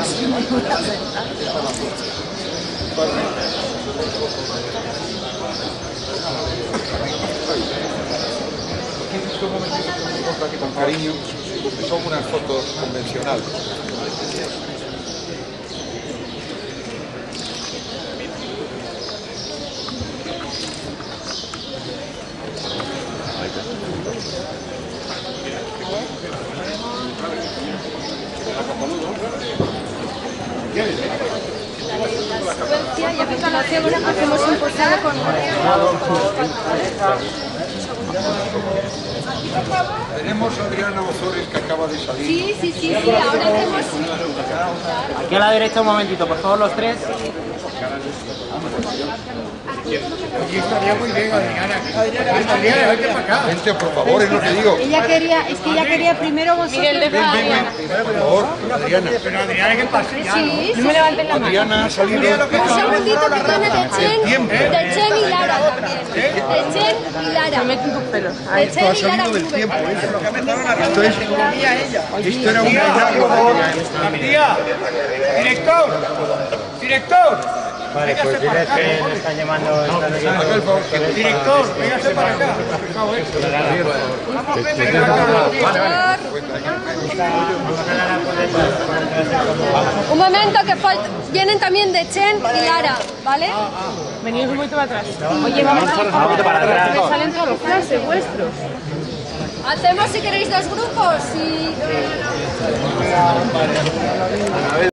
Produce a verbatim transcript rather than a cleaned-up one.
Un momentito, aquí con cariño, son unas fotos convencionales. Y a continuación hacemos un posado con... Tenemos a Adriana Ozores que acaba de salir. Sí, sí, sí, sí, ahora tenemos... Aquí a la derecha un momentito, por favor, los tres. Aquí estaría muy bien, Adriana. Adriana, vente para acá. Vente, por favor, es lo que digo. Ella quería, es que ella quería primero vosotros. Ven, ven, ven, por favor, Adriana. Pero Adriana, ¿qué pasa? Sí, No me levanten la mano. Adriana ha salido. un segundito que tiene de Chen, de Chen y Lara también. De Chen y Lara. Me meten tus pelos. De Esto ha Chen y Lara. salido del tiempo. Esto es... Esto era un milagro. Tía, director, director. Vale, pues diles que me están llamando. Haga el favor. Director, véngase para acá. Un momento que falta. Vienen también de Chen y Lara, ¿vale? Venid un poquito para atrás. Oye, vamos a un poquito para atrás. Me salen todos los flashes vuestros. Hacemos si queréis dos grupos y...